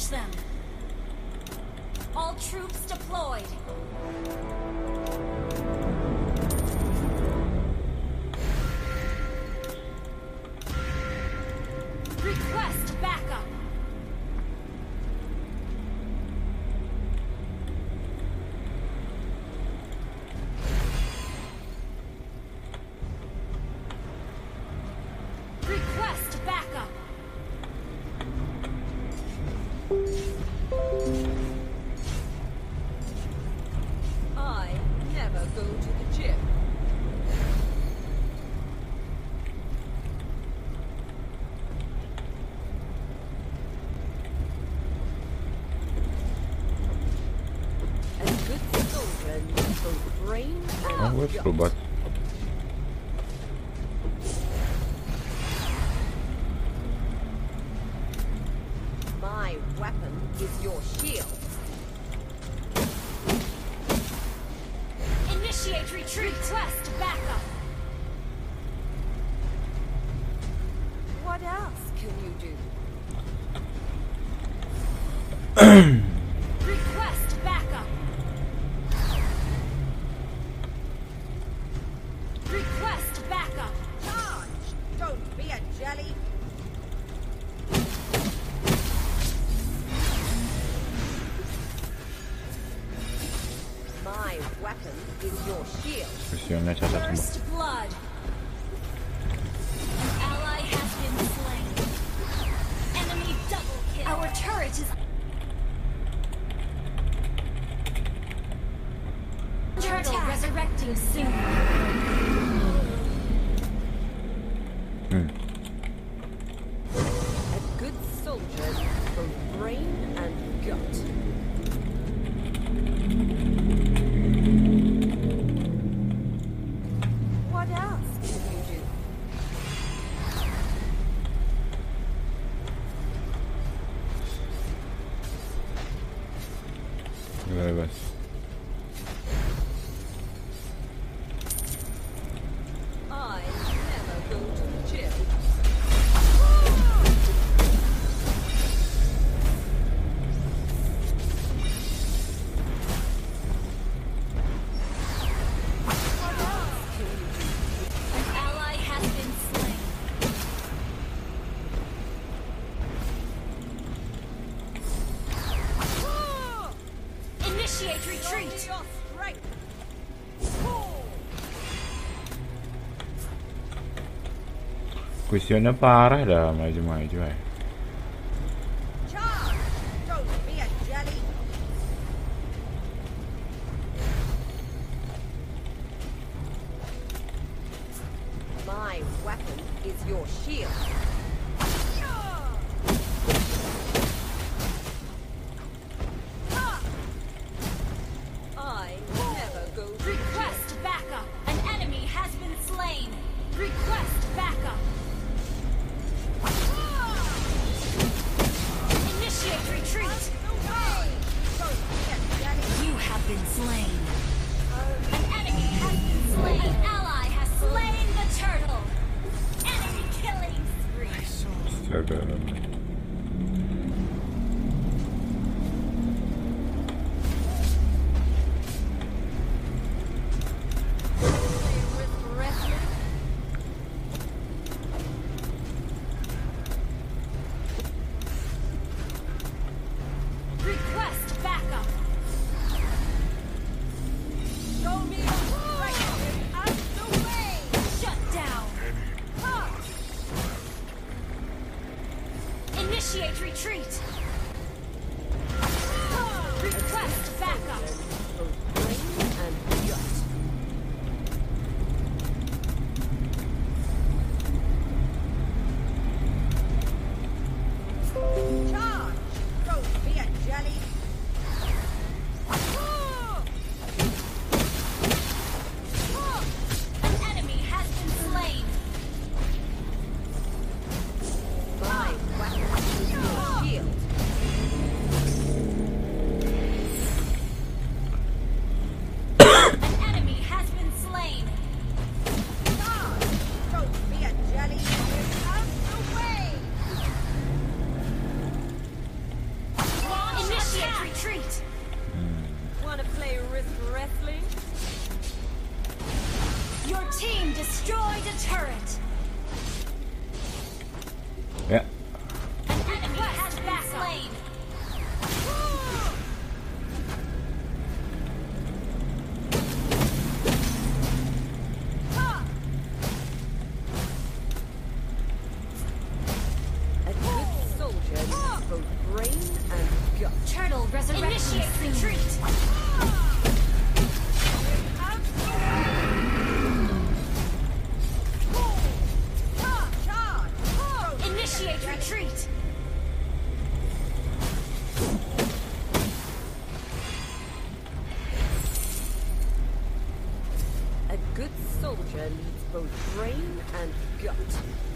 them. All troops deployed. Request backup. Request backup. I never go to the gym. A good soldier needs both brain and Let's go back. My weapon is your shield. Initiate retreat. Request backup. What else can you do? Request backup. Request backup. Charge! Don't be a jelly. My weapon is your shield. Presiona esa tumba. First blood. An ally has been slain. Enemy double kill. Our turret is. Turtle resurrecting soon. A good soldier needs both brain and gut. What else can you do? Vamos. I never go to the gym. What else can you do? An ally has been slain. Initiate Show me retreat. your strength. Questione parah dah maju-maju eh. Charge! Don't be a jelly. My weapon is your shield. I never go to the gym. Request backup. An enemy has been slain. Request backup. Initiate retreat. Don't be a jelly. You have been slain. An enemy has been slain. An ally has slain the turtle. Enemy killing spree. Astaga. With wrestling. Request backup. Show me your strength and the way. Shut down. Initiate retreat. Request backup. Both brain and gut. Charge! Don't be a jelly. An enemy has been slain. My weapon is your shield. retreat. Wanna play Risk Wrestling? Your team destroyed a turret. Ya, An enemy has been slain. A good soldier needs both brain and gut. Turtle resurrection. Initiate retreat. Initiate retreat. A good soldier needs both brain and gut.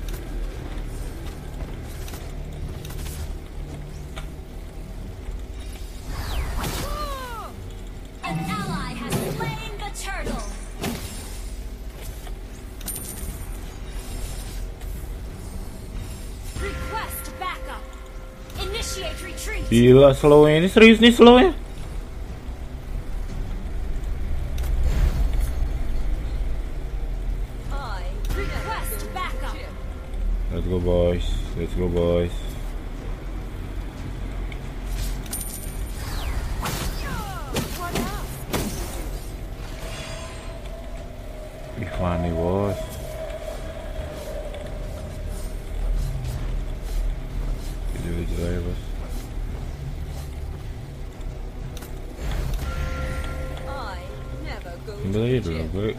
An ally has slain the turtle. Request backup. Initiate retreat. gila slownya ini, serius nih slownya. I Request backup. Let's go boys, let's go boys. What else? Ih, funny bos. Video aja bos. I never go Ambil aja to dulu, gym. gue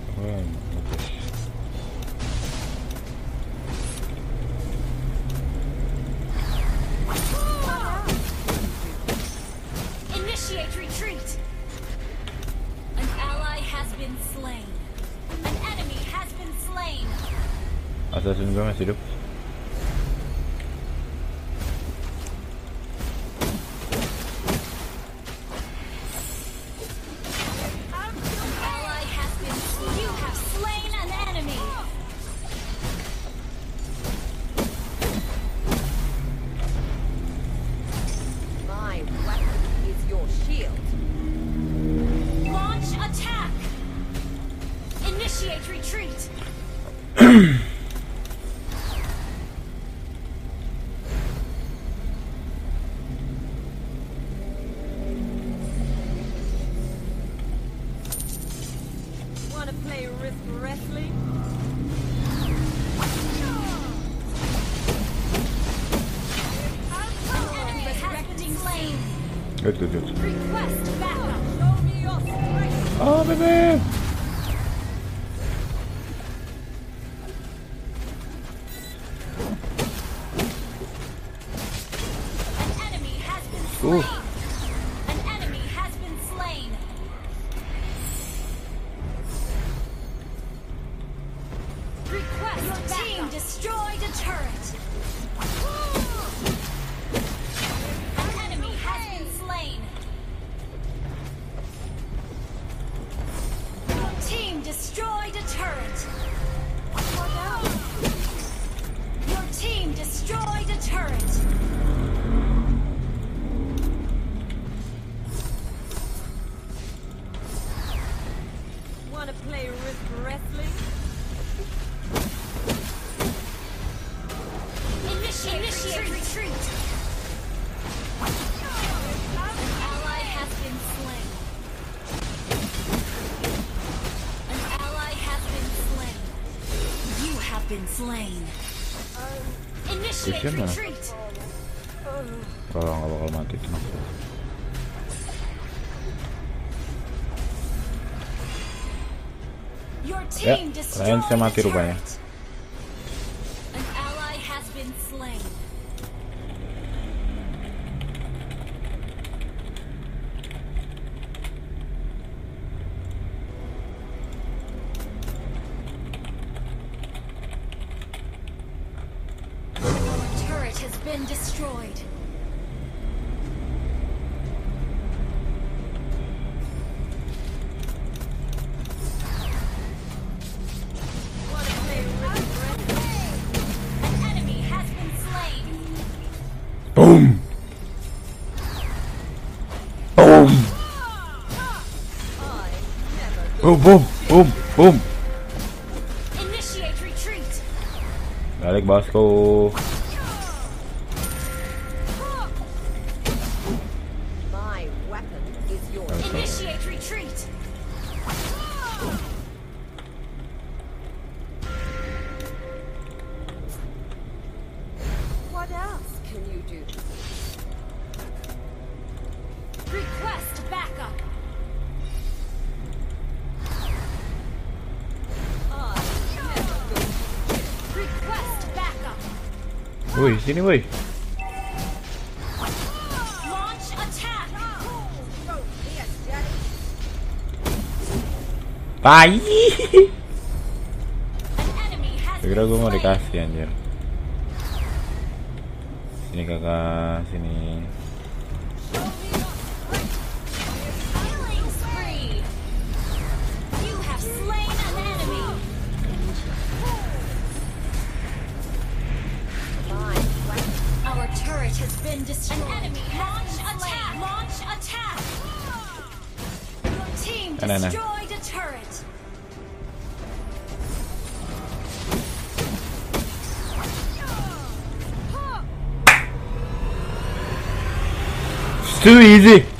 Initiate retreat. An ally has been slain. An enemy has been slain. assassin gue masih hidup. An ally has been slain. You have slain an enemy. My weapon is your shield. Launch attack. Initiate retreat. Wanna play Risk Wrestling? An enemy has been slain. Good, good, good. Request backup. Show me your strength. Oh bebe. An enemy has been slain. Ooh. An enemy has been slain. Request your team destroyed a turret. An enemy has been slain. Your team destroyed a turret. Your team destroyed a turret. Wanna play Risk Wrestling? Initiate retreat. An ally has been slain. An ally has been slain. You have been slain. Initiate Christian mana? retreat. Kalau nggak bakal mati tenang. Your Ya, team destroyed Ryan bisa mati the rupanya. turret. An ally has been slain. Your turret has been destroyed. Wanna play Risk Wrestling? An enemy has been slain. Boom. Boom. I never Boom, boom, boom, boom. Initiate retreat. Balik bosku. my weapon is yours. Initiate retreat. What else can you do? Request backup. I never go. Request backup. Woi, sini woi. Launch attack. Oh, yes, Daddy. Tai. An enemy has Kira gue mau been slain. dikasih anjir. Sini kakak, sini. Killing spree. You have slain an enemy. My weapon. Our turret has been destroyed. An enemy launch attack. Launch attack. Your team Nah. destroyed a turret. It's too easy.